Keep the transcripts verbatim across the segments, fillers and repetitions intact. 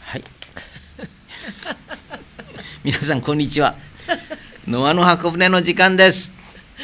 はい皆さんこんにちは。ノアの箱舟の時間です。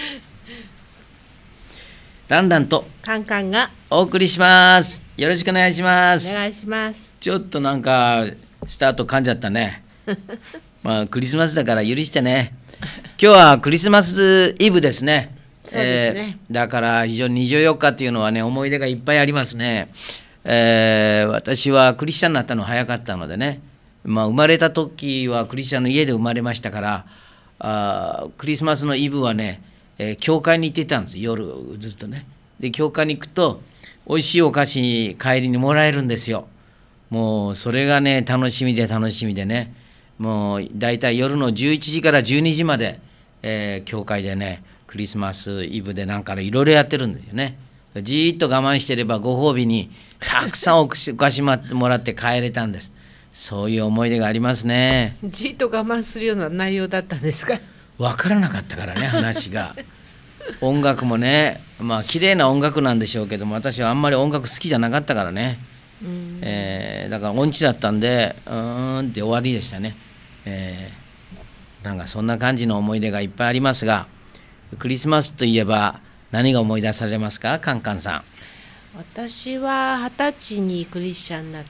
ランランとカンカンがお送りします。よろしくお願いしまおす。 願いします。 ちょっとなんかスタート噛んじゃったねまあクリスマスだから許してね。今日はクリスマスイブですね。 そうですね、 えーだから非常ににじゅうよっかっていうのはね、思い出がいっぱいありますね。えー私はクリスチャンになったの早かったのでね、まあ、生まれた時はクリスチャンの家で生まれましたから、あクリスマスのイブはね、えー教会に行ってたんです、夜ずっとね。で教会に行くとおいしいお菓子帰りにもらえるんですよ。もうそれがね楽しみで楽しみでね、もうだいたい夜のじゅういちじからじゅうにじまで、えー教会でねクリスマスイブでなんかいろいろやってるんですよね。じーっと我慢してればご褒美にたくさんお菓子もらって帰れたんです。そういう思い出がありますね。 じっと我慢するような内容だったんですか。 分からなかったからね、話が。音楽もね、まあ綺麗な音楽なんでしょうけども、私はあんまり音楽好きじゃなかったからね、えーだから音痴だったんで、うーんって終わりでしたね。えーなんかそんな感じの思い出がいっぱいありますが、クリスマスといえば何が思い出されますか、カンカンさん。 私は二十歳にクリスチャンになって、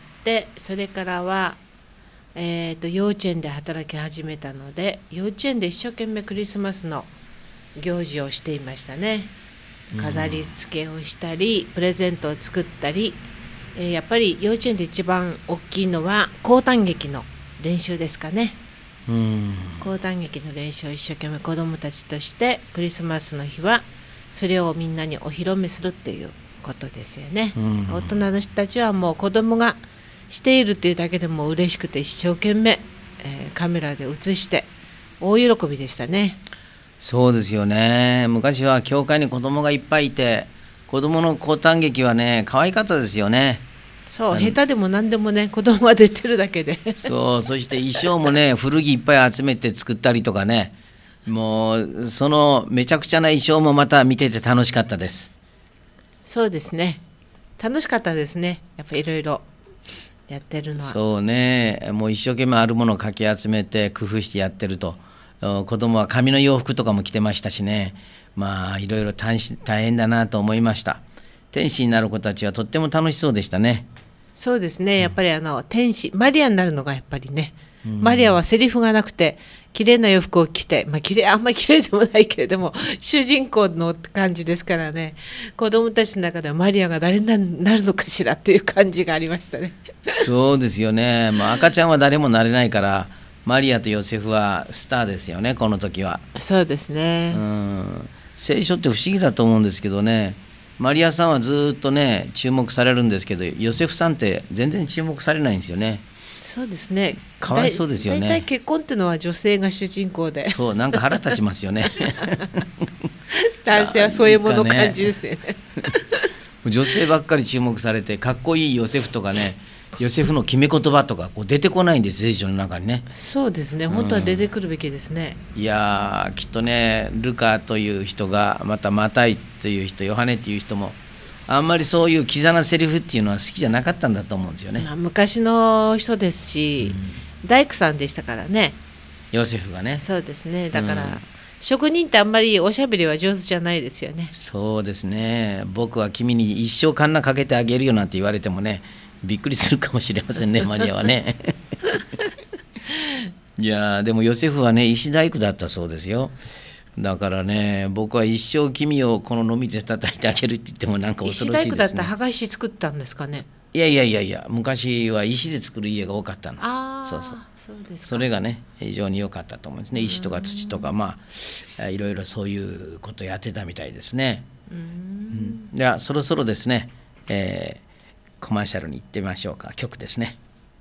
それからは、えー、と幼稚園で働き始めたので、幼稚園で一生懸命クリスマスの行事をしていましたね。飾り付けをしたり、プレゼントを作ったり、えーやっぱり幼稚園で一番大きいのは講談劇の練習ですかね。 うん講談劇の練習を一生懸命子どもたちとして、クリスマスの日はそれをみんなにお披露目するっていうことですよね。 うん大人の人たちはもう子どもがしているっていうだけでも嬉しくて一生懸命、えーカメラで映して大喜びでしたね。 そうですよね。昔は教会に子供がいっぱいいて、子供の講談劇はね可愛かったですよね。 そう、下手でも何でもね、子供が出てるだけでそう、そして衣装もね古着いっぱい集めて作ったりとかね、もうそのめちゃくちゃな衣装もまた見てて楽しかったです。 そうですね、楽しかったですね。やっぱいろいろやってるのは。 そうね、もう一生懸命あるものをかき集めて工夫してやってると。お子供は紙の洋服とかも着てましたしね、まあいろいろ大し大変だなと思いました。天使になる子たちはとっても楽しそうでしたね。 そうですね、やっぱりあの天使マリアになるのがやっぱりね、マリアはセリフがなくて綺麗な洋服を着て、まあ綺麗あんまり綺麗でもないけれども主人公の感じですからね、子供たちの中ではマリアが誰になるのかしらっていう感じがありましたね。 そうですよね、まあ、赤ちゃんは誰もなれないから、マリアとヨセフはスターですよね、この時は。 そうですね、 うん聖書って不思議だと思うんですけどね、マリアさんはずっとね注目されるんですけど、ヨセフさんって全然注目されないんですよね。 そうですね、 かわいそうですよね。 だいたい結婚っていうのは女性が主人公でそう、なんか腹立ちますよね男性はそういうもの感じですよね女性ばっかり注目されて、かっこいいヨセフとかね、ヨセフの決め言葉とかこう出てこないんです、聖書の中にね。 そうですね、本当は出てくるべきですね。 いやーきっとね、ルカという人が、またマタイという人、ヨハネという人もあんまりそういうキザなセリフっていうのは好きじゃなかったんだと思うんですよね。 まあ昔の人ですし、大工さんでしたからね。 ヨセフがね。 そうですね、だから、 うん職人ってあんまりおしゃべりは上手じゃないですよね。 そうですね、僕は君に一生カンナかけてあげるよなんて言われてもね、びっくりするかもしれませんね、マリアはねいやーでもヨセフはね石大工だったそうですよ。だからね、僕は一生君をこののみで叩いてあげるって言ってもなんか恐ろしい石大工だっですね。 たら墓石作ったんですかね。 いやいやいやいや、昔は石で作る家が多かったんです。 ああ、 そうそう、 そうですか。 それがね非常に良かったと思うんですね。石とか土とか、まあいろいろそういうことやってたみたいですね。 うーんうん、ではそろそろですね、えーコマーシャルに行ってみましょうか。曲ですね。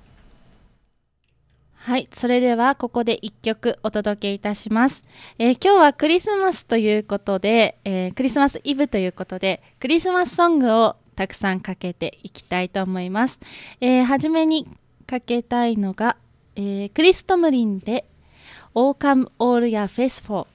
はい、それではここでいっきょくお届けいたします。えー今日はクリスマスということで、えークリスマスイブということで、クリスマスソングをたくさんかけていきたいと思います。えー、初めにかけたいのが、えークリス・トムリンで Oh Come All Your Faithful。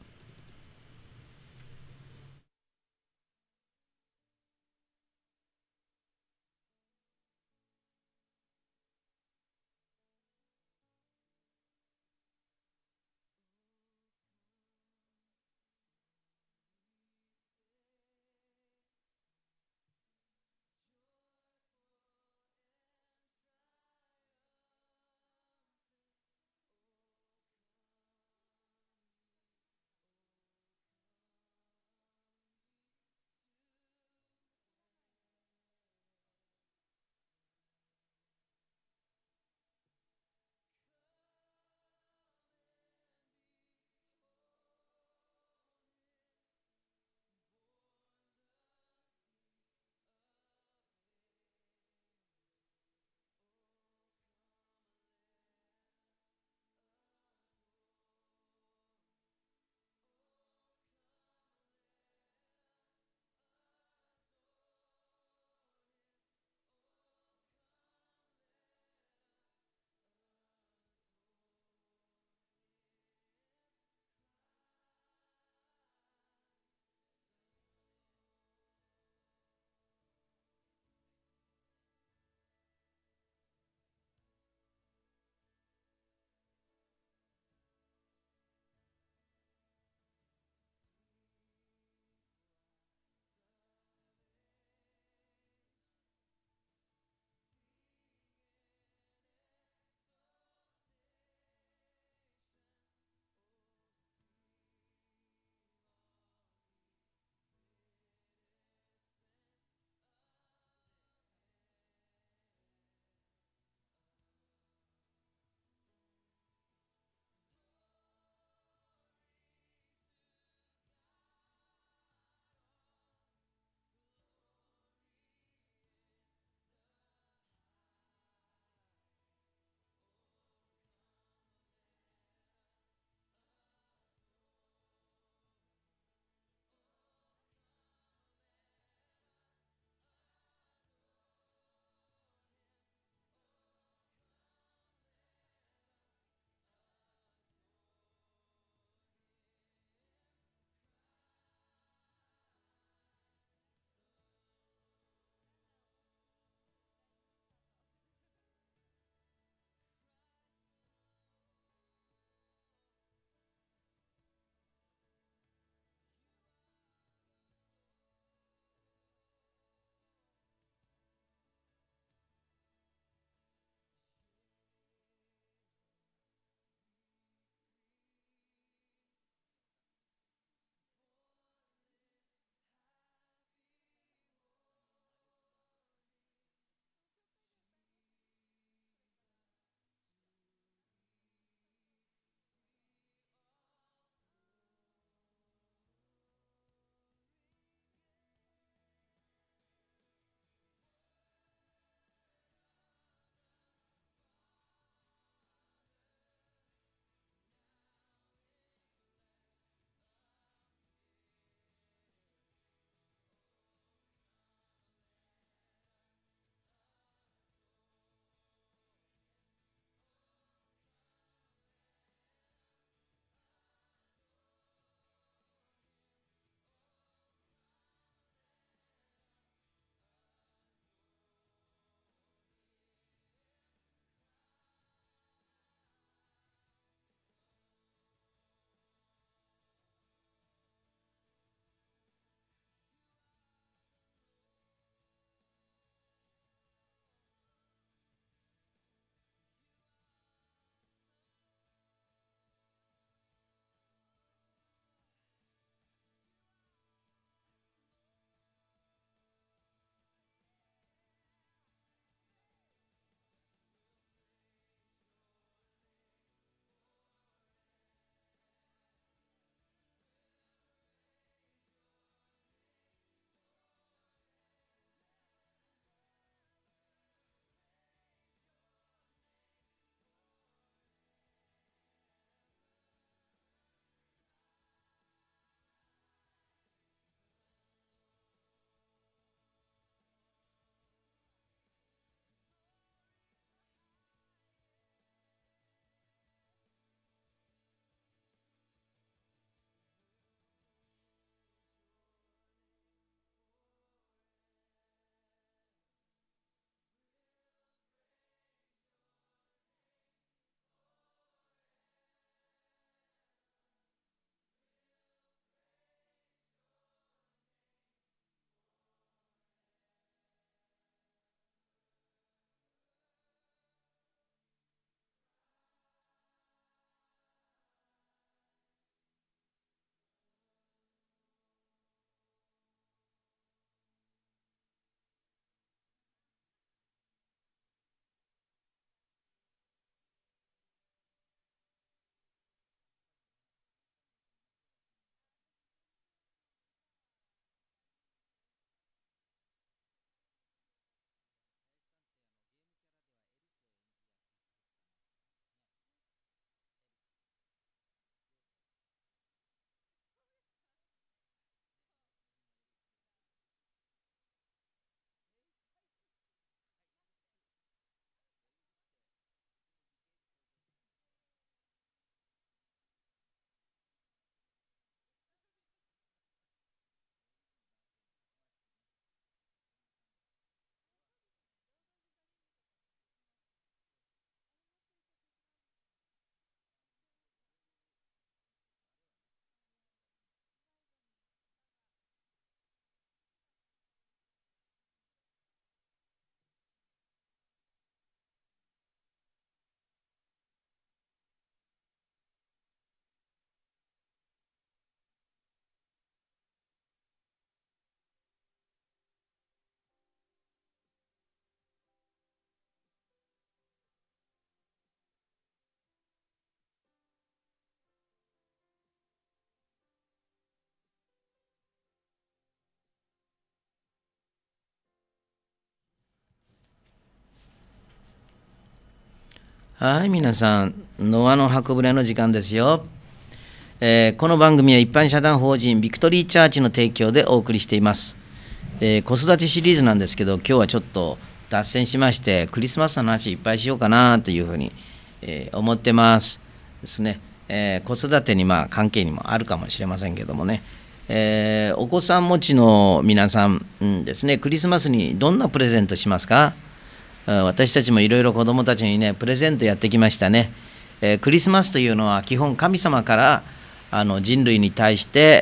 はい、皆さん、ノアの箱舟の時間ですよ。えーこの番組は一般社団法人ビクトリーチャーチの提供でお送りしています。えー子育てシリーズなんですけど、今日はちょっと脱線しまして、クリスマスの話いっぱいしようかなというふうに、えー思ってますですね。えー子育てにまあ関係にもあるかもしれませんけどもね。えーお子さん持ちの皆さん、うんですね、クリスマスにどんなプレゼントしますか？うん私たちもいろいろ子どもたちにね、プレゼントやってきましたね。えークリスマスというのは基本神様からあの人類に対して、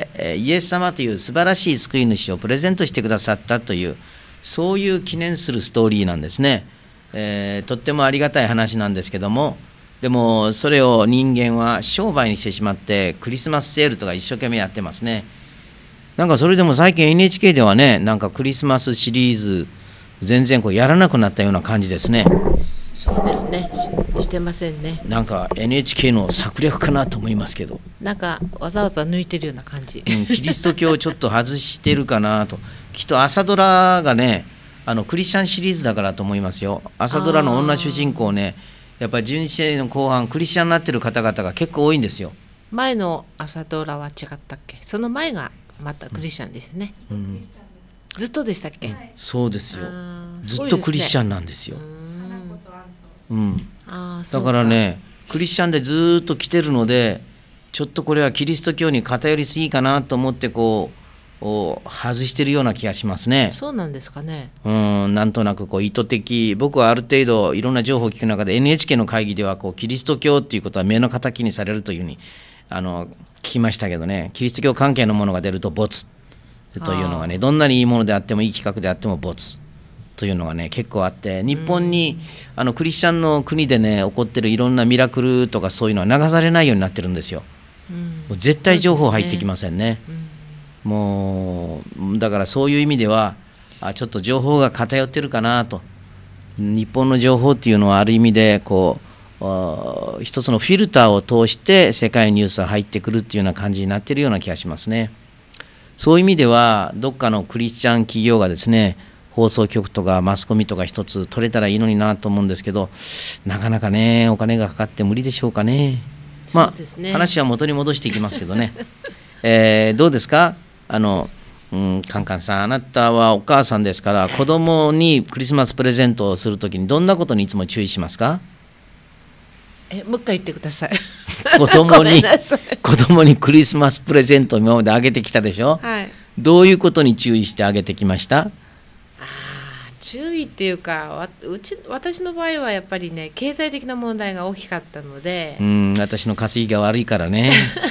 えーイエス様という素晴らしい救い主をプレゼントしてくださったという、そういう記念するストーリーなんですね。えーとってもありがたい話なんですけども、でもそれを人間は商売にしてしまって、クリスマスセールとか一生懸命やってますね。なんかそれでも最近 エヌエイチケー ではね、なんかクリスマスシリーズ、全然こうやらなくなったような感じですね。 そうですね。し、してませんね。 なんか エヌエイチケー の策略かなと思いますけど、 なんかわざわざ抜いてるような感じ。 うん、キリスト教をちょっと外してるかなと。きっと朝ドラがね、あのクリスチャンシリーズだからと思いますよ。朝ドラの女主人公ね、やっぱり人生の後半、クリスチャンになってる方々が結構多いんですよ。 前の朝ドラは違ったっけ？その前がまたクリスチャンですね。 うん、 ずっとでしたっけ？ そうですよ。 あーずっとクリスチャンなんですよ。うんだからね、クリスチャンでずーっと来てるので、ちょっとこれはキリスト教に偏りすぎかなと思ってこうお外してるような気がしますね。 そうなんですかね。 うんなんとなくこう意図的、僕はある程度いろんな情報を聞く中で エヌエイチケー の会議ではこうキリスト教っていうことは目の敵にされるというふうにあの聞きましたけどね、キリスト教関係のものが出るとボツというのがね、どんなにいいものであってもいい企画であってもボツというのがね結構あって、日本にあのクリスチャンの国でね起こってるいろんなミラクルとかそういうのは流されないようになってるんですよ。 うんもう絶対情報入ってきませんね。 うんもうだからそういう意味ではあちょっと情報が偏ってるかなと。日本の情報っていうのはある意味でこうあ一つのフィルターを通して世界ニュースが入ってくるっていうような感じになってるような気がしますね。そういう意味ではどっかのクリスチャン企業がですね、放送局とかマスコミとか一つ取れたらいいのになと思うんですけど、なかなかねお金がかかって無理でしょうかね。まあそうですね話は元に戻していきますけどね、えーどうですか、あの、うん、カンカンさん、あなたはお母さんですから、子供にクリスマスプレゼントをするときにどんなことにいつも注意しますか？ え、もう一回言ってください。 子供ごめにんなさい子供にクリスマスプレゼントを今まであげてきたでしょ。 はい。 どういうことに注意してあげてきました？ あー注意っていうか、わうち私の場合はやっぱりね、経済的な問題が大きかったのでう、ん私の稼ぎが悪いからね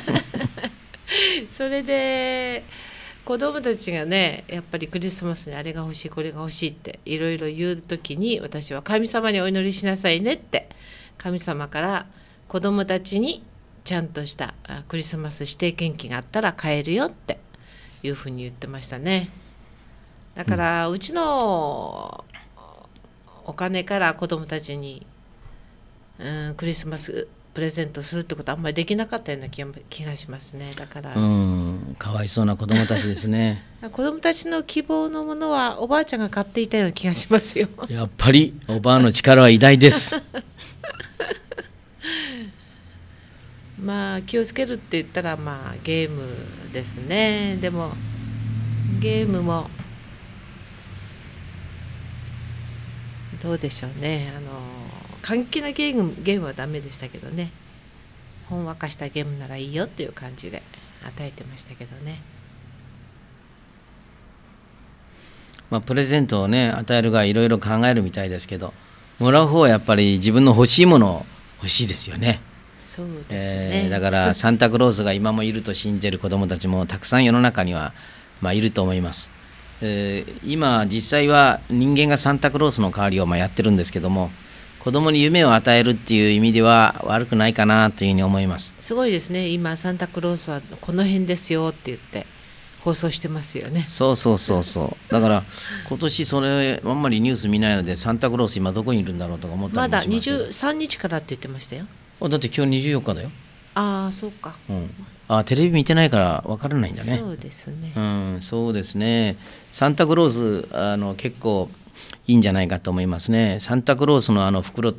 それで子供たちがね、やっぱりクリスマスにあれが欲しいこれが欲しいっていろいろ言う時に、私は神様にお祈りしなさいねって、神様から子供たちにちゃんとしたあクリスマス指定献金があったら買えるよっていうふうに言ってましたね。だから、うちのお金から子供たちに、うん、クリスマスプレゼントするってことはあんまりできなかったような気が気がしますね。だから、 うんかわいそうな子供たちですね子供たちの希望のものはおばあちゃんが買っていたような気がしますよ。 やっぱりおばあの力は偉大ですまあ気をつけるって言ったらまあゲームですね。でもゲームもどうでしょうね。あの過激なゲームゲームはダメでしたけどね。ほんわかしたゲームならいいよっていう感じで与えてましたけどね。 まあ、プレゼントをね与える側いろいろ考えるみたいですけど、もらう方はやっぱり自分の欲しいものを欲しいですよね。 そうですね、 えーだからサンタクロースが今もいると信じる子どもたちもたくさん世の中には、まあ、いると思います。えー今実際は人間がサンタクロースの代わりをまあやってるんですけども、子どもに夢を与えるっていう意味では悪くないかなというふうに思います。 すごいですね。今サンタクロースはこの辺ですよって言って放送してますよね。 そうそうそうそうだから今年それあんまりニュース見ないので、サンタクロース今どこにいるんだろうとか思ったまだりもしますけど、 にじゅうさんにちからって言ってましたよ。 あだって今日にじゅうよっかだよ。 ああそうか、 うん、あテレビ見てないから分からないんだね。 そうですね、 うん、そうですね。サンタクロースあの結構いいんじゃないかと思いますね。サンタクロースのあの袋と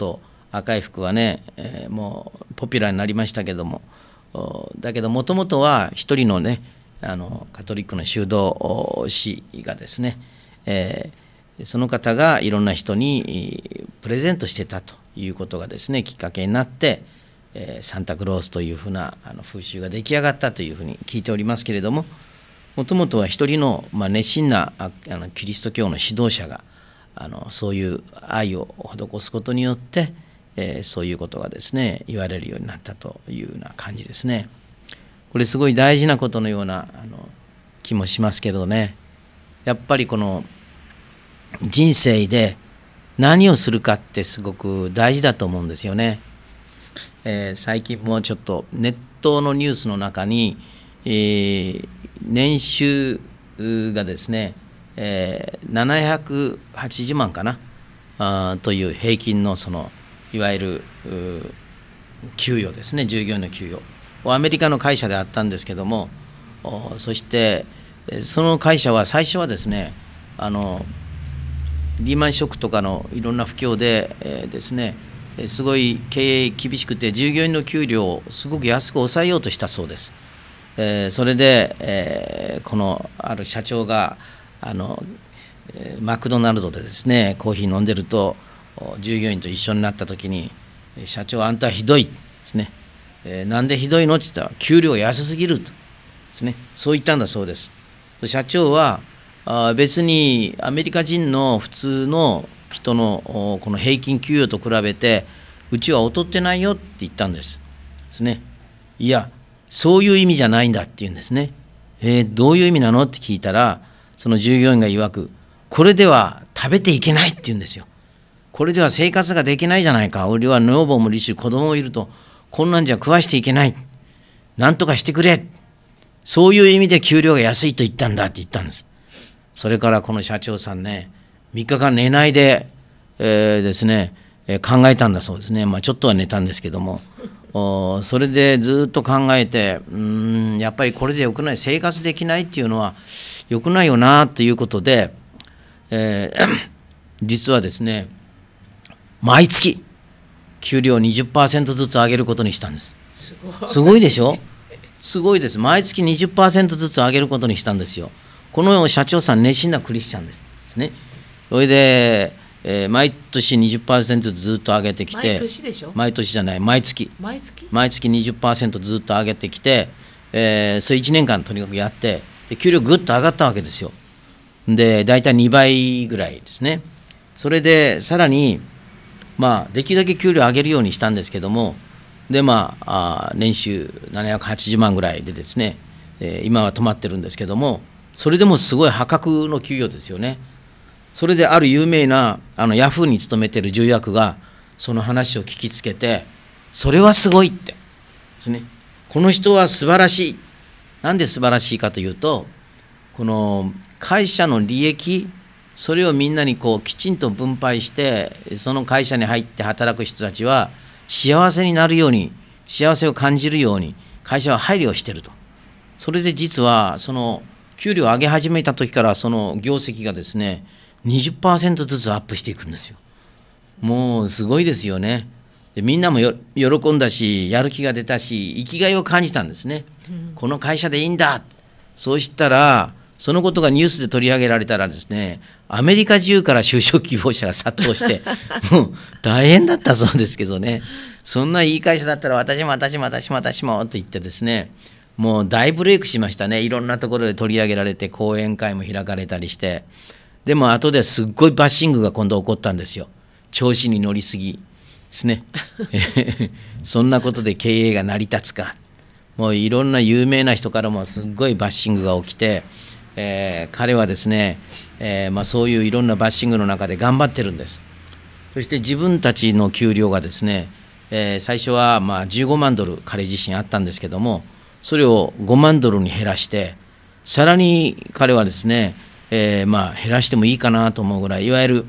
赤い服はね、えー、もうポピュラーになりましたけども、だけどもともとは一人のね、あのカトリックの修道士がですね、えー、その方がいろんな人にプレゼントしてたということがですね、きっかけになって、えー、サンタクロースというふうなあの風習が出来上がったというふうに聞いておりますけれども、もともとは一人の、まあ、熱心なああのキリスト教の指導者があのそういう愛を施すことによって、えー、そういうことがですね言われるようになったというような感じですね。これすごい大事なことのようなあの気もしますけどね、やっぱりこの人生で何をするかってすごく大事だと思うんですよね。えー、最近もちょっとネットのニュースの中に、えー、年収がですね、えー、ななひゃくはちじゅうまんかなあという平均のそのいわゆる給与ですね、従業員の給与アメリカの会社であったんですけども、そしてその会社は最初はですね、あのリーマンショックとかのいろんな不況で、えー、ですねすごい経営厳しくて従業員の給料をすごく安く抑えようとしたそうです。えー、それで、えー、このある社長があのマクドナルドでですねコーヒー飲んでると従業員と一緒になった時に「社長あんたはひどい」ですね、えー、なんでひどいのって言ったら「給料が安すぎる」とですね、そう言ったんだそうです。社長はあ別にアメリカ人の普通の人のこの平均給与と比べてうちは劣ってないよって言ったんですですね。いやそういう意味じゃないんだって言うんですね。えー、どういう意味なのって聞いたら、その従業員が曰く、これでは食べていけないって言うんですよ。これでは生活ができないじゃないか。俺は女房もいるし子供もいると、こんなんじゃ食わしていけない。なんとかしてくれ。そういう意味で給料が安いと言ったんだって言ったんです。それからこの社長さんね、みっかかん寝ないで、えー、ですね、えー、考えたんだそうですね。まあちょっとは寝たんですけども、それでずっと考えて、うーんやっぱりこれじゃよくない、生活できないっていうのはよくないよなということで、えー、実はですね毎月給料 にじゅっパーセント ずつ上げることにしたんです。 すごい、 すごいでしょ。すごいです。毎月 にじゅっパーセント ずつ上げることにしたんですよ。この社長さん熱心なクリスチャンですですね。それでえー、毎年 にじゅっパーセント ずっと上げてきて、 毎年でしょ？ 毎年じゃない、毎月毎月毎月 にじゅっパーセント ずっと上げてきて、えー、それいちねんかんとにかくやってで給料ぐっと上がったわけですよ。で大体にばいぐらいですね。それでさらにまあできるだけ給料上げるようにしたんですけども、でまあ、あ年収ななひゃくはちじゅうまんぐらいでですね、えー、今は止まってるんですけども、それでもすごい破格の給与ですよね。それである有名なあのヤフーに勤めている重役がその話を聞きつけて、それはすごいってですね、この人は素晴らしい。なんで素晴らしいかというと、この会社の利益、それをみんなにこうきちんと分配して、その会社に入って働く人たちは幸せになるように、幸せを感じるように会社は配慮をしていると。それで実はその給料を上げ始めた時からその業績がですねにじゅっパーセント ずつアップしていくんですよ。もうすごいですよね。でみんなもよ喜んだし、やる気が出たし、生きがいを感じたんですね、うん、この会社でいいんだ。そうしたらそのことがニュースで取り上げられたらですね、アメリカ中から就職希望者が殺到してもう大変だったそうですけどね、そんないい会社だったら私も私も私も私もと言ってですね、もう大ブレイクしましたね。いろんなところで取り上げられて講演会も開かれたりして、でも後ですっごいバッシングが今度起こったんですよ。調子に乗りすぎですねそんなことで経営が成り立つか。もういろんな有名な人からもすっごいバッシングが起きて、えー、彼はですね、えーまあ、そういういろんなバッシングの中で頑張ってるんです。そして自分たちの給料がですね、えー、最初はまあじゅうごまんドル彼自身あったんですけども、それをごまんドルに減らして、さらに彼はですね、えー、まあ減らしてもいいかなと思うぐらい、いわゆる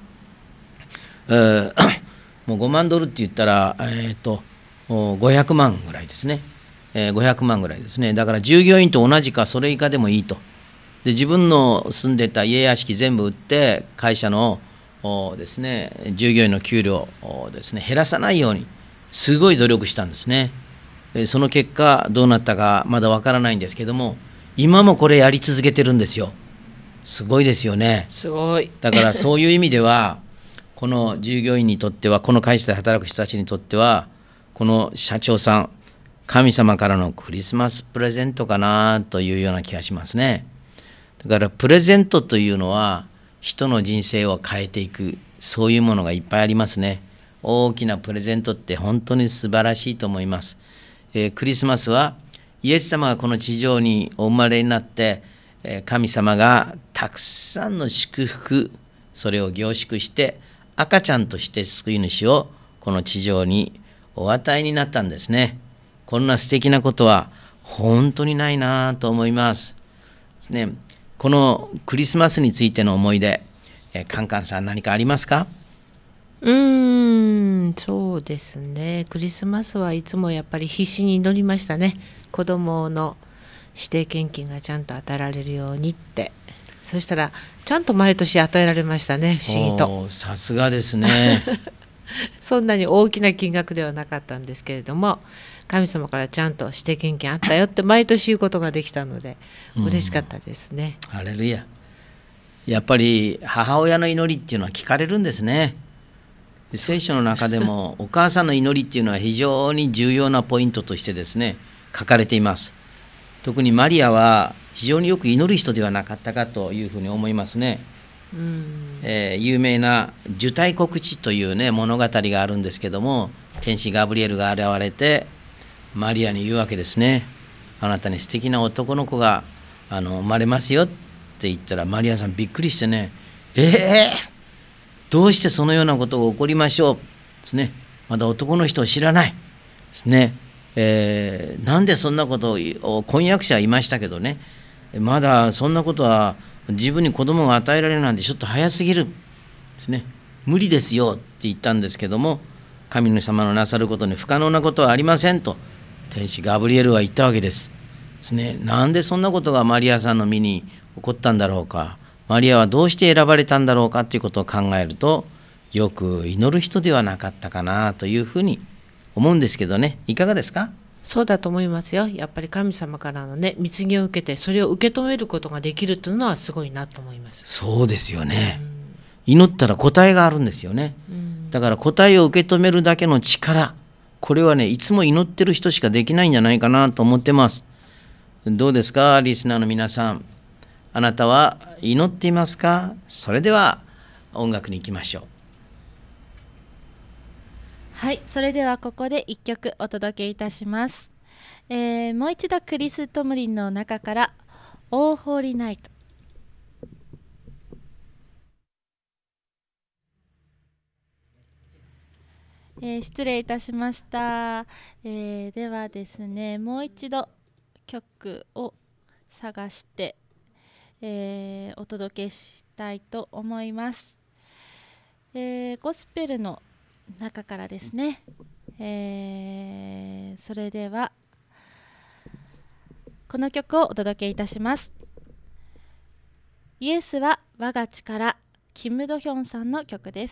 もうごまんドルって言ったら、えー、とごひゃくまんぐらいですね、えー、ごひゃくまんぐらいですね。だから従業員と同じかそれ以下でもいいと。で自分の住んでた家屋敷全部売って会社のですね、従業員の給料をですね、減らさないようにすごい努力したんですね。その結果どうなったかまだわからないんですけども、今もこれやり続けてるんですよ。すごいですよね。 すごい。 だからそういう意味ではこの従業員にとっては、この会社で働く人たちにとっては、この社長さん、神様からのクリスマスプレゼントかなというような気がしますね。だからプレゼントというのは人の人生を変えていく、そういうものがいっぱいありますね。大きなプレゼントって本当に素晴らしいと思います。えー、クリスマスはイエス様がこの地上にお生まれになって、えー、神様がたくさんの祝福、それを凝縮して赤ちゃんとして救い主をこの地上にお与えになったんですね。こんな素敵なことは本当にないなと思いますですね。このクリスマスについての思い出、えー、カンカンさん何かありますか？ うーん、そうですね。クリスマスはいつもやっぱり必死に祈りましたね。子供の指定献金がちゃんと与えられるようにって。そしたらちゃんと毎年与えられましたね、不思議と。 さすがですね。 そんなに大きな金額ではなかったんですけれども、神様からちゃんと指定献金あったよって毎年言うことができたので嬉しかったですね。 ハレルヤ。やっぱり母親の祈りっていうのは聞かれるんですね。聖書の中でもお母さんの祈りっていうのは非常に重要なポイントとしてですね、書かれています。特にマリアは非常によく祈る人ではなかったかというふうに思いますね。うんえー、有名な受胎告知という、ね、物語があるんですけども、天使ガブリエルが現れてマリアに言うわけですね。あなたに素敵な男の子があの生まれますよって言ったら、マリアさんびっくりしてね、えー、どうしてそのようなことが起こりましょうですね。まだ男の人を知らないですね。えー、なんでそんなことを、婚約者はいましたけどね、まだそんなことは自分に子供が与えられるなんてちょっと早すぎるですね。無理ですよって言ったんですけども、神の様のなさることに不可能なことはありませんと天使ガブリエルは言ったわけですですね。なんでそんなことがマリアさんの身に起こったんだろうか、マリアはどうして選ばれたんだろうかということを考えると、よく祈る人ではなかったかなというふうに思うんですけどね。いかがですか？ そうだと思いますよ。やっぱり神様からのね、貢ぎを受けてそれを受け止めることができるというのはすごいなと思います。 そうですよね、うん、祈ったら答えがあるんですよね、うん、だから答えを受け止めるだけの力、これはね、いつも祈ってる人しかできないんじゃないかなと思ってます。どうですか、リスナーの皆さん、あなたは祈っていますか？それでは音楽に行きましょう。 はい、それではここでいっきょくお届けいたします。えー、もう一度クリス・トムリンの中から「オー・ホーリー・ナイト」。えー、失礼いたしました、えー、ではですね、もう一度曲を探して、えー、お届けしたいと思います。えー、ゴスペルの中からですね、えー、それではこの曲をお届けいたします。イエスは我が力、キム・ドヒョンさんの曲です。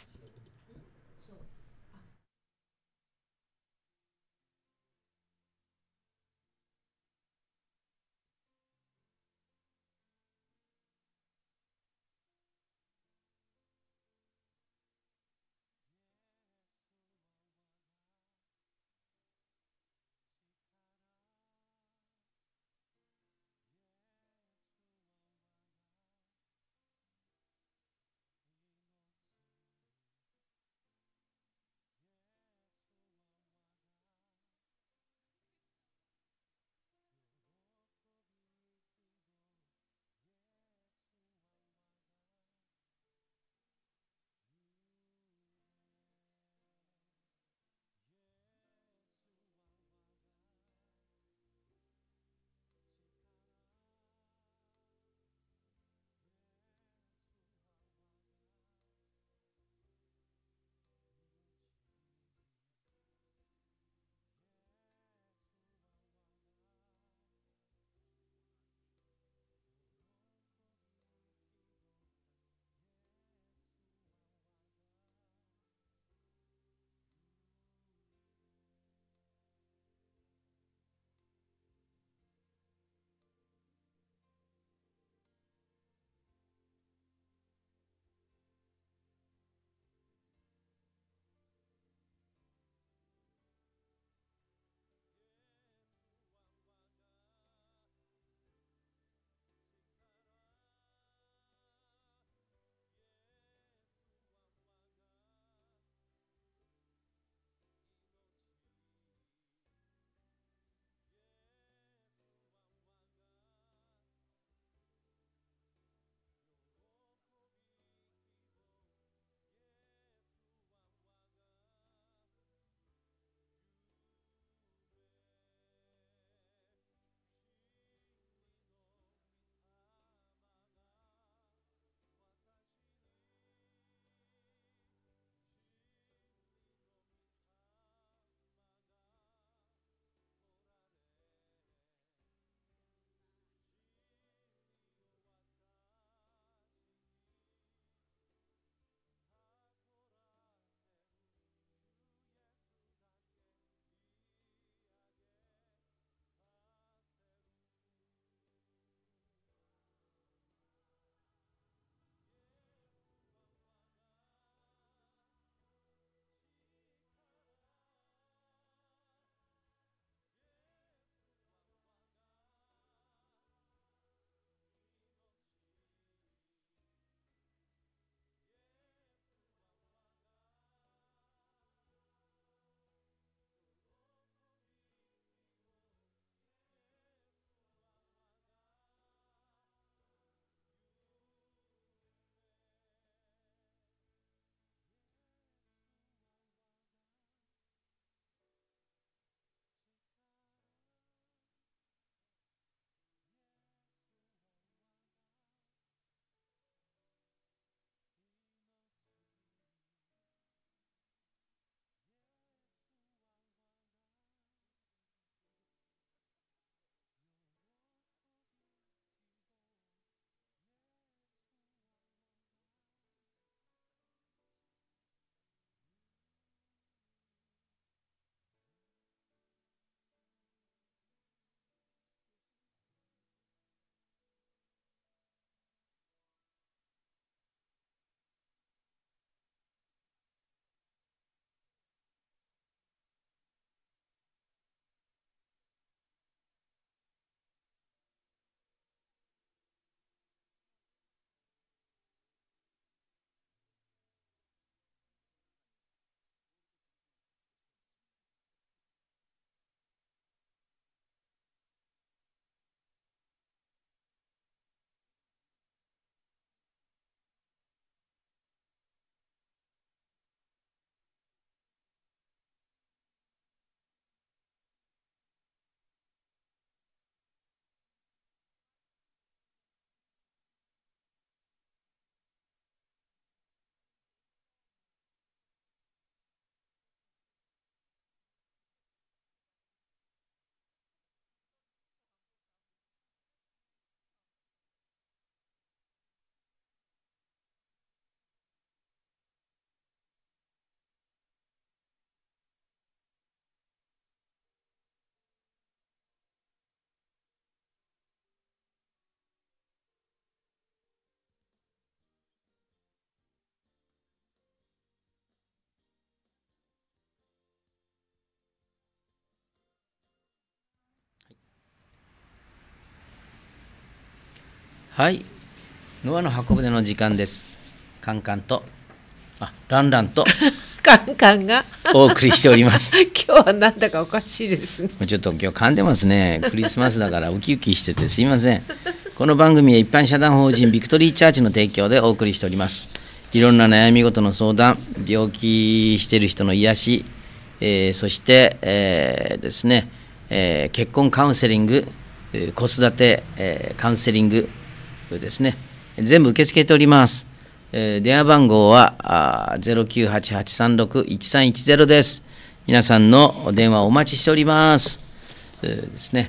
はい、ノアの箱舟の時間です。カンカンとあランランとカンカンがお送りしております。 今日はなんだかおかしいですね。 もうちょっと今日噛んでますね。クリスマスだからウキウキしててすいません。この番組は一般社団法人ビクトリーチャーチの提供でお送りしております。いろんな悩み事の相談、病気している人の癒し、えー、そして、えー、ですね、えー、結婚カウンセリング、子育て、えー、カウンセリングですね、全部受け付けております。えー、電話番号は ゼロきゅうはちはちさんろくいちさんいちゼロ です。皆さんのお電話をお待ちしております。えー、ですね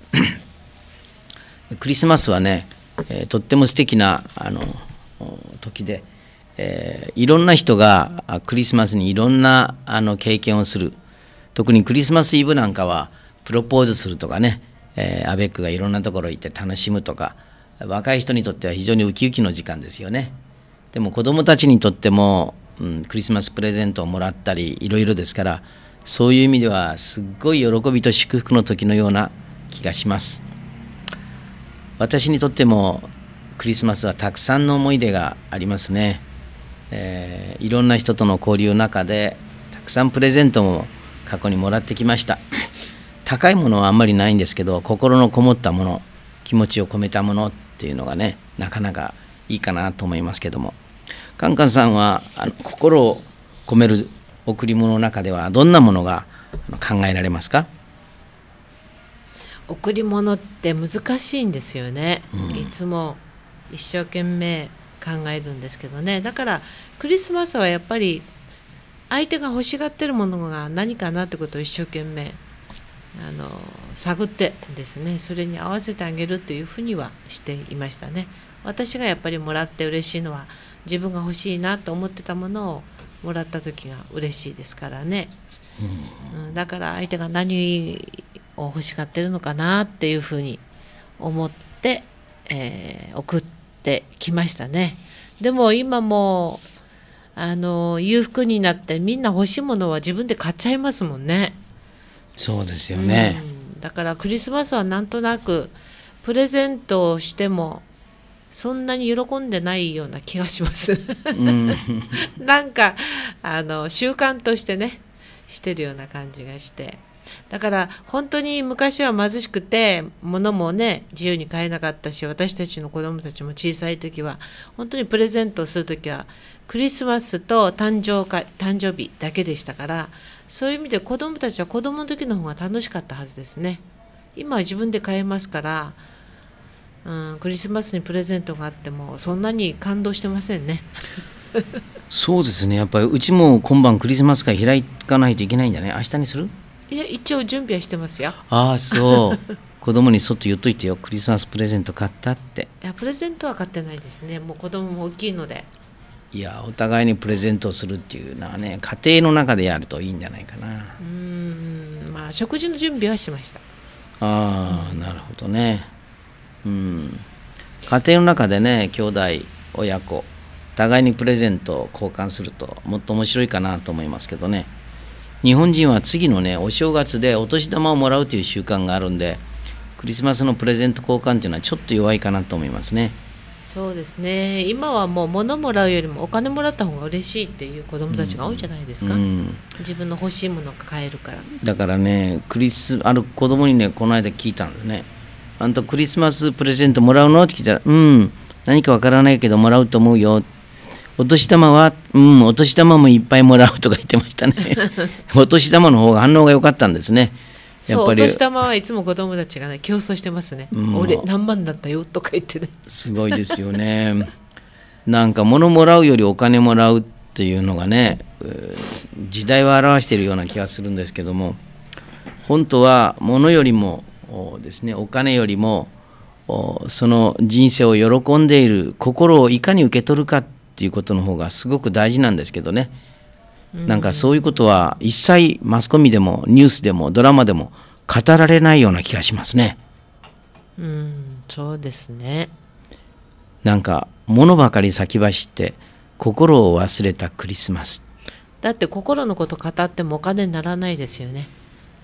クリスマスはね、えー、とっても素敵なあの時で、えー、いろんな人がクリスマスにいろんなあの経験をする。特にクリスマスイブなんかはプロポーズするとかね、えー、アベックがいろんなところ行って楽しむとか、若い人にとっては非常にウキウキの時間ですよね。でも子どもたちにとっても、うん、クリスマスプレゼントをもらったりいろいろですから、そういう意味ではすっごい喜びと祝福の時のような気がします。私にとってもクリスマスはたくさんの思い出がありますね。えー、いろんな人との交流の中でたくさんプレゼントも過去にもらってきました。高いものはあんまりないんですけど、心のこもったもの、気持ちを込めたものっていうのがね、なかなかいいかなと思いますけども、カンカンさんはあの心を込める贈り物の中ではどんなものが考えられますか？ 贈り物って難しいんですよね、うん、いつも一生懸命考えるんですけどね。だからクリスマスはやっぱり相手が欲しがってるものが何かなってことを一生懸命あの探ってですね、それに合わせてあげるというふうにはしていましたね。私がやっぱりもらって嬉しいのは、自分が欲しいなと思ってたものをもらった時が嬉しいですからね、うん、だから相手が何を欲しがってるのかなっていうふうに思って、えー、送ってきましたね。でも今もあの裕福になってみんな欲しいものは自分で買っちゃいますもんね。 そうですよね、 うん、だからクリスマスはなんとなくプレゼントをしてもそんなに喜んでないような気がしますうん、なんかあの習慣としてねしてるような感じがして、だから本当に昔は貧しくて物もね自由に買えなかったし、私たちの子供たちも小さい時は本当にプレゼントをする時はクリスマスと誕生会誕生日だけでしたから、そういう意味で子供たちは子供の時の方が楽しかったはずですね。今は自分で買えますから、うん、クリスマスにプレゼントがあってもそんなに感動してませんねそうですね、やっぱりうちも今晩クリスマス会開かないといけないんだね。明日にする？ いや、一応準備はしてますよ。 ああ、そう子供にそっと言っといてよ、クリスマスプレゼント買ったって。 いや、プレゼントは買ってないですね。もう子供も大きいので。 いや、お互いにプレゼントをするっていうのはね、家庭の中でやるといいんじゃないかな。 うーん、まあ食事の準備はしました。 ああ、うん、なるほどね。うん、家庭の中でね、兄弟親子互いにプレゼントを交換するともっと面白いかなと思いますけどね。日本人は次のねお正月でお年玉をもらうという習慣があるんで、クリスマスのプレゼント交換というのはちょっと弱いかなと思いますね。 そうですね、今はもう物もらうよりもお金もらった方が嬉しいっていう子どもたちが多いんじゃないですか、うんうん、自分の欲しいものが買えるから。 だからね、クリスある子供にねこの間聞いたんだよね。あんたクリスマスプレゼントもらうのって聞いたら、うん、何かわからないけどもらうと思うよ。お年玉は、うん、お年玉もいっぱいもらうとか言ってましたねお年玉の方が反応が良かったんですね。 やっぱりそう、お年玉はいつも子供たちがね競争してますね、うん、俺何万だったよとか言ってねすごいですよねなんか物もらうよりお金もらうっていうのがね、時代を表しているような気がするんですけども、本当は物よりもですね、お金よりもその人生を喜んでいる心をいかに受け取るかっていうことの方がすごく大事なんですけどね。なんかそういうことは一切マスコミでもニュースでもドラマでも語られないような気がしますね。 うん、そうですね。 なんか物ばかり先走って心を忘れたクリスマス。 だって心のこと語ってもお金にならないですよね。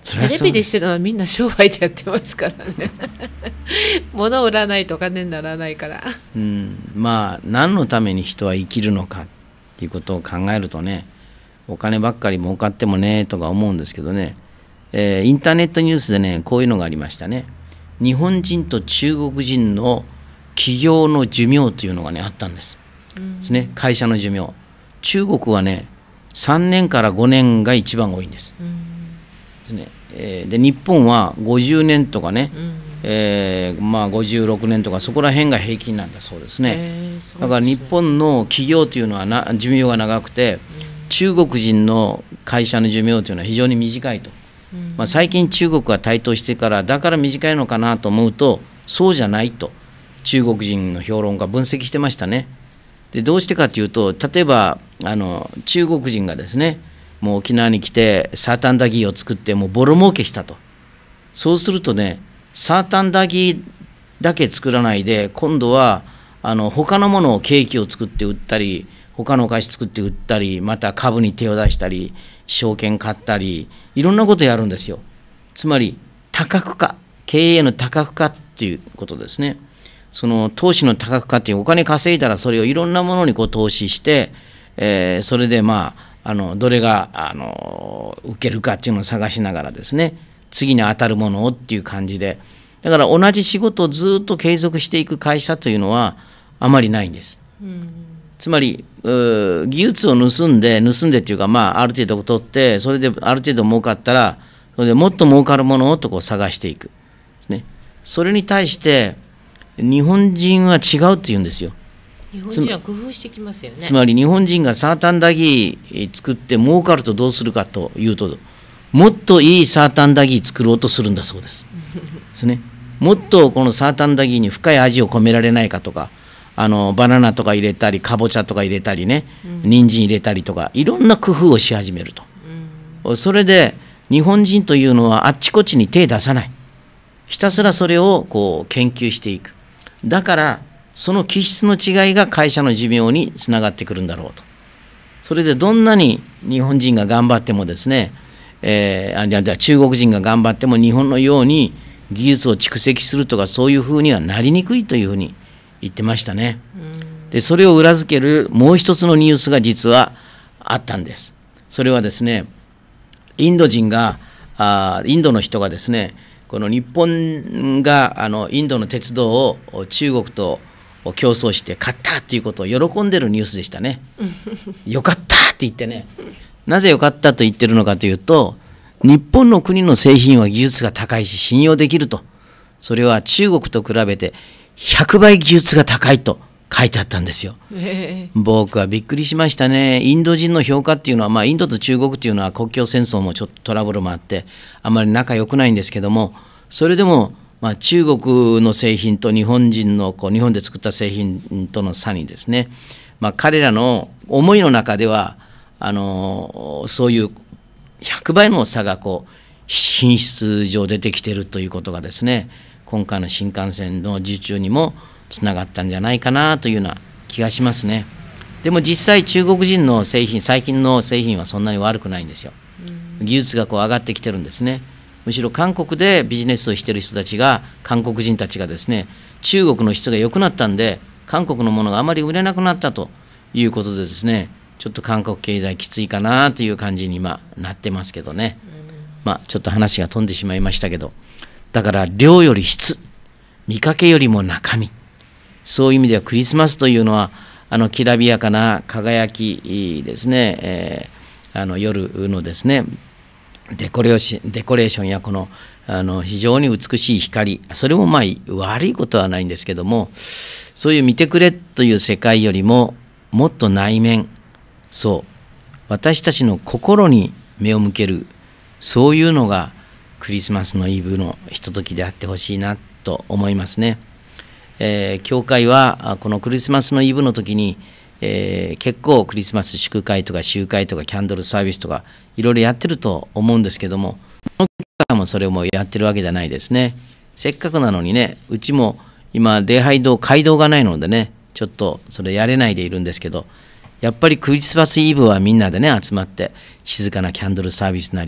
そりゃテレビでしてるのはみんな商売でやってますからね物を売らないとお金にならないから、 うん、まあ何のために人は生きるのかっていうことを考えるとね、お金ばっかり儲かってもねとか思うんですけどね、えー、インターネットニュースでねこういうのがありましたね。日本人と中国人の企業の寿命というのがねあったんです、うん、ですね。会社の寿命、中国はねさんねんからごねんが一番多いんです、うん、ですね。えー、で日本はごじゅうねんとかね、うんえーまあ、ごじゅうろくねんとかそこら辺が平均なんだそうですね。えー、そうですね。だから日本の企業というのはな寿命が長くて、うん、中国人の会社の寿命というのは非常に短いと、うんまあ、最近中国が台頭してからだから短いのかなと思うとそうじゃないと中国人の評論家分析してましたね。でどうしてかというと、例えばあの中国人がですねもう沖縄に来てサーターアンダギーを作ってもうボロ儲けしたと。そうするとねサーターアンダギーだけ作らないで今度はあの他のものをケーキを作って売ったり他のお菓子作って売ったりまた株に手を出したり証券買ったりいろんなことやるんですよ。つまり多角化、経営の多角化っていうことですね。その投資の多角化っていうお金稼いだらそれをいろんなものにこう投資して、えー、それでまああのどれがあの受けるかっていうのを探しながらですね次に当たるものをっていう感じで、だから同じ仕事をずっと継続していく会社というのはあまりないんです、うん、つまり技術を盗んで盗んでっていうか、まあ、ある程度取ってそれである程度儲かったらそれでもっと儲かるものをとこう探していくですね。それに対して日本人は違うって言うんですよ。 日本人は工夫してきますよね。 つまり日本人がサーターアンダギー作って儲かるとどうするかというともっといいサーターアンダギー作ろうとするんだそうですですね。もっとこのサーターアンダギーに深い味を込められないかとか、あのバナナとか入れたりかぼちゃとか入れたりね、うん、人参入れたりとかいろんな工夫をし始めると、うん、それで日本人というのはあっちこっちに手出さない、ひたすらそれをこう研究していく。だからその気質の違いが会社の寿命につながってくるんだろうと。それでどんなに日本人が頑張ってもですね、えー、あじゃあ中国人が頑張っても日本のように技術を蓄積するとかそういうふうにはなりにくいというふうに言ってましたね。でそれを裏付けるもう一つのニュースが実はあったんです。それはですねインド人があインドの人がですねこの日本があのインドの鉄道を中国と競争して買ったということを喜んでるニュースでしたね。よかったって言ってね、なぜよかったと言ってるのかというと日本の国の製品は技術が高いし信用できると、それは中国と比べてひゃくばい技術が高いと書いてあったんですよ。えー、僕はびっくりしましたね。インド人の評価っていうのは、まあ、インドと中国っていうのは国境戦争もちょっとトラブルもあってあまり仲良くないんですけども、それでも、まあ、中国の製品と日本人のこう日本で作った製品との差にですね、まあ、彼らの思いの中ではあのそういうひゃくばいの差がこう品質上出てきているということがですね今回の新幹線の受注にもつながったんじゃないかなというような気がしますね。でも実際中国人の製品最近の製品はそんなに悪くないんですよ。技術がこう上がってきてるんですね。むしろ韓国でビジネスをしている人たちが韓国人たちがですね中国の質が良くなったんで韓国のものがあまり売れなくなったということでですねちょっと韓国経済きついかなという感じに今なってますけどね。まあちょっと話が飛んでしまいましたけど、だから量より質、見かけよりも中身、そういう意味ではクリスマスというのはあのきらびやかな輝きですね、えー、あの夜のですねデコレーション、デコレーションやこの、あの非常に美しい光、それもまあ悪いことはないんですけども、そういう見てくれという世界よりももっと内面、そう私たちの心に目を向ける、そういうのがクリスマスのイブのひとときであってほしいなと思いますね。えー、教会はこのクリスマスのイブの時に、えー、結構クリスマス祝会とか集会とかキャンドルサービスとかいろいろやってると思うんですけども、この教会もそれもやってるわけじゃないですね。せっかくなのにね、うちも今礼拝堂街道がないのでねちょっとそれやれないでいるんですけど、やっぱりクリスマスイブはみんなでね集まって静かなキャンドルサービスなり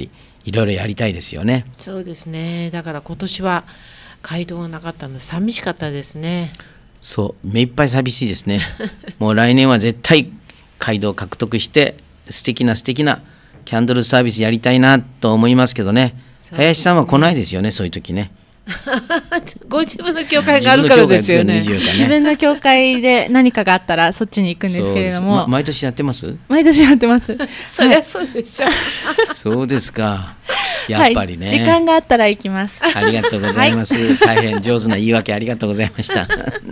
いろいろやりたいですよね。 そうですね。だから今年は街道がなかったの寂しかったですね。 そう目いっぱい寂しいですね。もう来年は絶対街道を獲得して素敵な素敵なキャンドルサービスやりたいなと思いますけどね。林さんは来ないですよね、そういう時ね。 ご自分の教会があるからですよね。 自分の教会で何かがあったらそっちに行くんですけれども、 ま、毎年やってます？ 毎年やってます。 そりゃそうでしょ。 そうですか。やっぱりね、 はい、時間があったら行きます。 ありがとうございます、はい、大変上手な言い訳ありがとうございました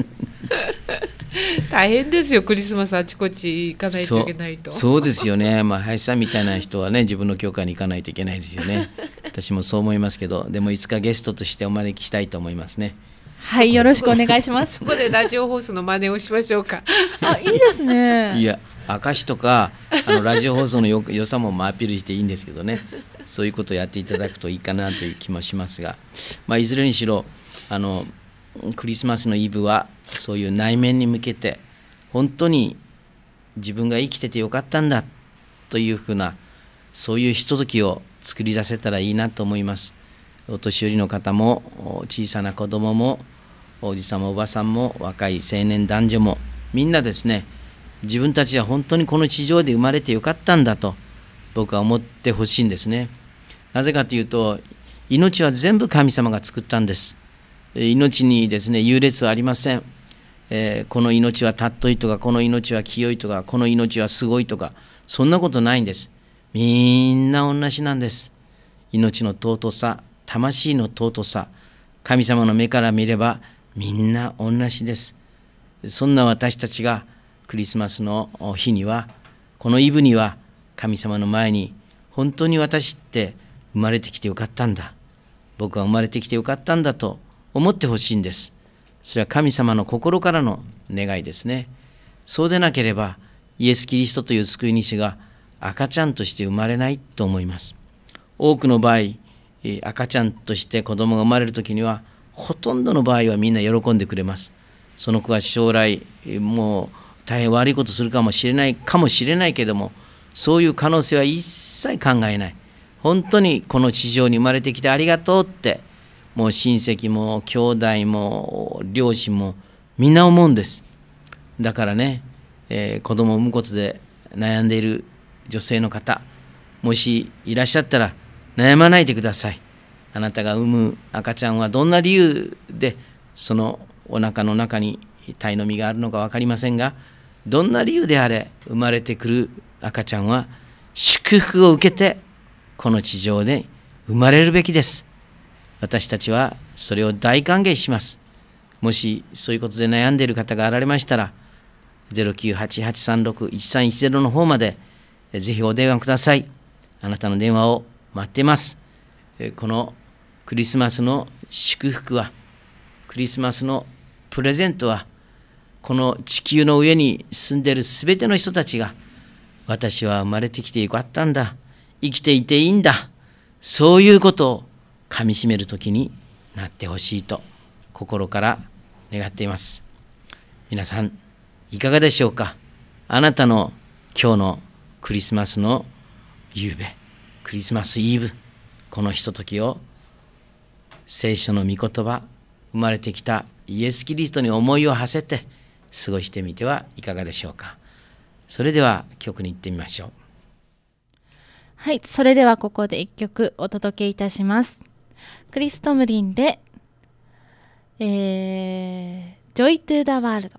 大変ですよ、クリスマスあちこち行かないといけないと。 そ う, そうですよね。まあ林さんみたいな人はね、自分の教会に行かないといけないですよね。私もそう思いますけど、でもいつかゲストとしてお招きしたいと思いますね。 はい、よろしくお願いします。 そこでラジオ放送の真似をしましょうか。 あ、いいですね。 いや、証とかあのラジオ放送のよ良さもアピールしていいんですけどね、そういうことをやっていただくといいかなという気もしますが、まあ、いずれにしろあのクリスマスのイブはそういう内面に向けて本当に自分が生きててよかったんだというふうな、そういうひとときを作り出せたらいいなと思います。お年寄りの方も小さな子供もおじさんもおばさんも若い青年男女もみんなですね、自分たちは本当にこの地上で生まれてよかったんだと僕は思ってほしいんですね。なぜかというと、命は全部神様が作ったんです。命にですね、優劣はありません。えー、この命は尊いとか、この命は清いとか、この命はすごいとか、そんなことないんです。みんな同じなんです。命の尊さ、魂の尊さ、神様の目から見ればみんな同じです。そんな私たちがクリスマスの日には、このイブには神様の前に、本当に私って生まれてきてよかったんだ、僕は生まれてきてよかったんだと思ってほしいんです。それは神様の心からの願いですね。そうでなければイエス・キリストという救い主が赤ちゃんとして生まれないと思います。多くの場合、赤ちゃんとして子供が生まれるときには、ほとんどの場合はみんな喜んでくれます。その子は将来もう大変悪いことするかもしれないかもしれないけども、そういう可能性は一切考えない。本当にこの地上に生まれてきてありがとうって、もう親戚も兄弟も両親もみんな思うんです。だからね、えー、子供を産むことで悩んでいる女性の方、もしいらっしゃったら悩まないでください。あなたが産む赤ちゃんはどんな理由でそのお腹の中に胎の実があるのか分かりませんが、どんな理由であれ生まれてくる赤ちゃんは祝福を受けてこの地上で生まれるべきです。私たちはそれを大歓迎します。もしそういうことで悩んでいる方があられましたら、ゼロきゅうはちはちさんろくいちさんいちゼロの方までぜひお電話ください。あなたの電話を待っています。このクリスマスの祝福は、クリスマスのプレゼントは、この地球の上に住んでいるすべての人たちが、私は生まれてきてよかったんだ、生きていていいんだ、そういうことをかみしめるときになってほしいと心から願っています。皆さんいかがでしょうか。あなたの今日のクリスマスの夕べ、クリスマスイブ、このひとときを聖書の御言葉、生まれてきたイエス・キリストに思いを馳せて過ごしてみてはいかがでしょうか。それでは曲に行ってみましょう。 はい、それではここで一曲お届けいたします。クリストムリンで、えー、Joy to the World。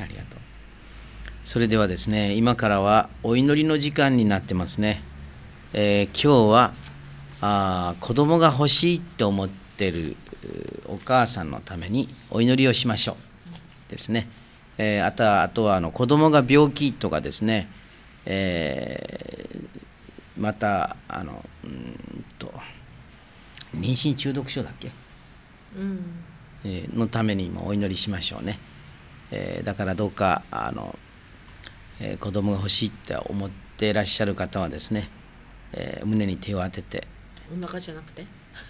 りがとう。それではですね、今からはお祈りの時間になってますね。えー、今日はあ子供が欲しいと思ってるお母さんのためにお祈りをしましょうですね。えー、あとはあとはあの子供が病気とかですね、えー、またあのうんと妊娠中毒症だっけ、 うんえー、のためにもお祈りしましょうね。えー、だからどうかあの、えー、子供が欲しいって思っていらっしゃる方はですね、えー、胸に手を当てて、 お腹じゃなくて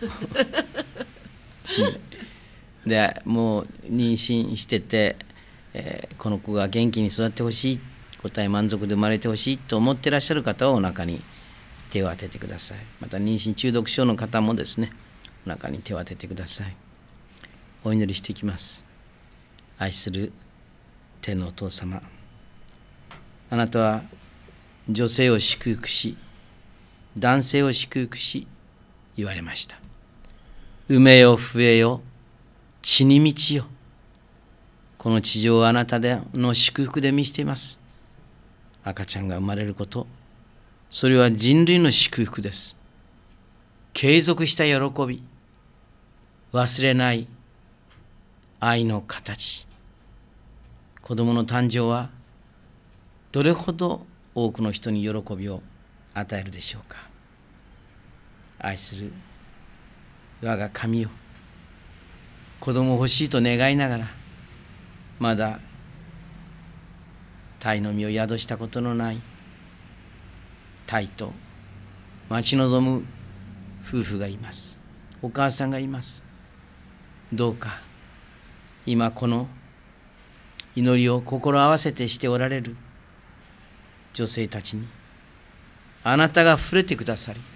でもう妊娠してて、えー、この子が元気に育ってほしい、答え満足で生まれてほしいと思っていらっしゃる方はお腹に手を当ててください。また妊娠中毒症の方もですね、お腹に手を当ててください。お祈りしていきます。愛する天のお父様、あなたは女性を祝福し、男性を祝福し言われました。産めよ増えよ地に満ちよ。この地上をあなたでの祝福で満ちています。赤ちゃんが生まれること、それは人類の祝福です。継続した喜び、忘れない愛の形。子供の誕生はどれほど多くの人に喜びを与えるでしょうか。愛する我が神よ、子供欲しいと願いながら、まだ胎の身を宿したことのない胎と待ち望む夫婦がいます。お母さんがいます。どうか今この祈りを心合わせてしておられる女性たちにあなたが触れてくださり、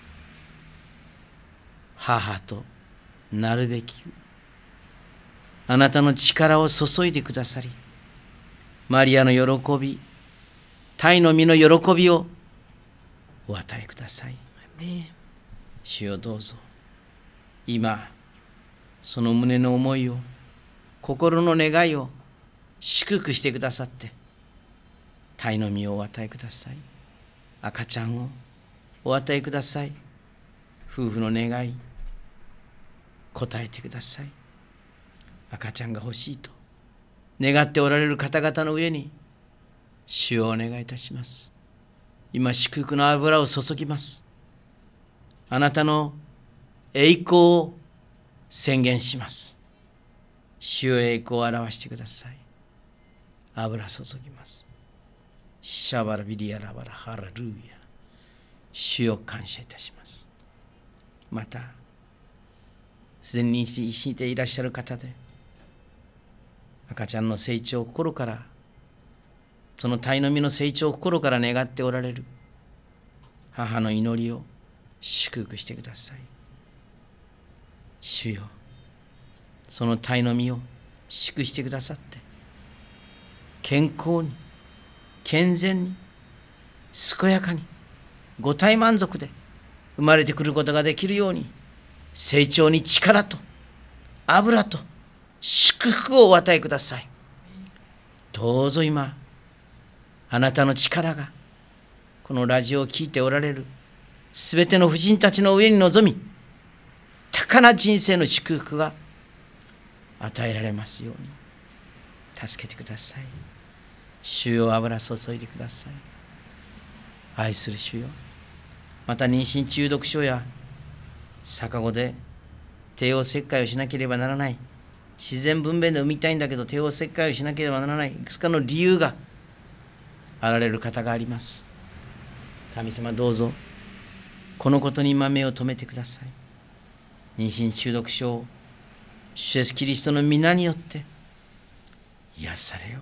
母となるべきあなたの力を注いでくださり、マリアの喜び、胎の身の喜びをお与えください。主よ、どうぞ今その胸の思いを、心の願いを祝福してくださって、胎の身をお与えください。赤ちゃんをお与えください。夫婦の願い答えてください。赤ちゃんが欲しいと願っておられる方々の上に主をお願いいたします。今祝福の油を注ぎます。あなたの栄光を宣言します。主よ、栄光を表してください。油注ぎます。シャバラビリアラバラハラルーヤ。主を感謝いたします。またすでに妊娠していらっしゃる方で、赤ちゃんの成長を心から、その胎の身の成長を心から願っておられる母の祈りを祝福してください。主よ、その胎の身を祝福してくださって、健康に健全に健やかにご体満足で生まれてくることができるように、成長に力と油と祝福をお与えください。どうぞ今あなたの力がこのラジオを聞いておられるすべての婦人たちの上に臨み、高な人生の祝福が与えられますように助けてください。主よ、油注いでください。愛する主よ、また妊娠中毒症や逆子で帝王切開をしなければならない、自然分娩で産みたいんだけど帝王切開をしなければならない、いくつかの理由があられる方があります。神様、どうぞこのことに今目を留めてください。妊娠中毒症を主イエスキリストの皆によって癒されよ。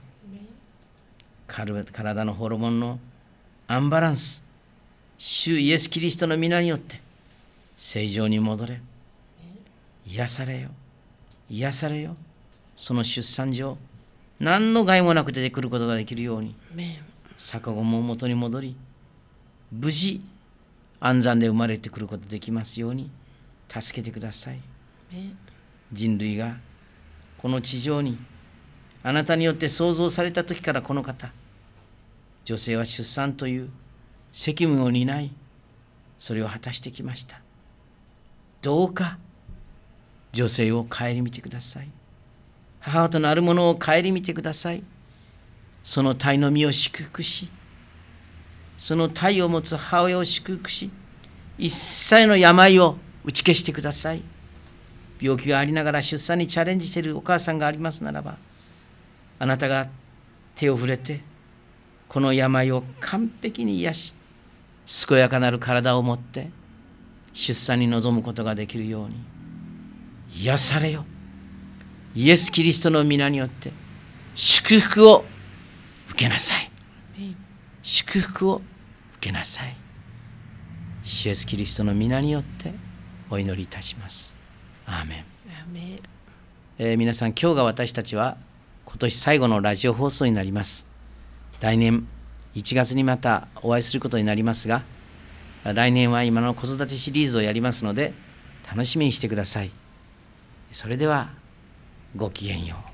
体のホルモンのアンバランス、主イエスキリストの皆によって正常に戻れ。癒されよ、癒されよ。その出産上何の害もなく出てくることができるように、逆子も元に戻り、無事安産で生まれてくることができますように助けてください。人類がこの地上にあなたによって創造された時からこの方、女性は出産という責務を担い、それを果たしてきました。どうか女性を顧みてください。母となるものを顧みてください。その体の身を祝福し、その体を持つ母親を祝福し、一切の病を打ち消してください。病気がありながら出産にチャレンジしているお母さんがありますならば、あなたが手を触れて、この病を完璧に癒し、健やかなる体を持って出産に臨むことができるように癒されよ。イエス・キリストの皆によって祝福を受けなさい。祝福を受けなさい。イエス・キリストの皆によってお祈りいたします。アーメン。 アーメン。 えー、皆さん、今日が私たちは今年最後のラジオ放送になります。来年いちがつにまたお会いすることになりますが、来年は今の子育てシリーズをやりますので楽しみにしてください。それではごきげんよう。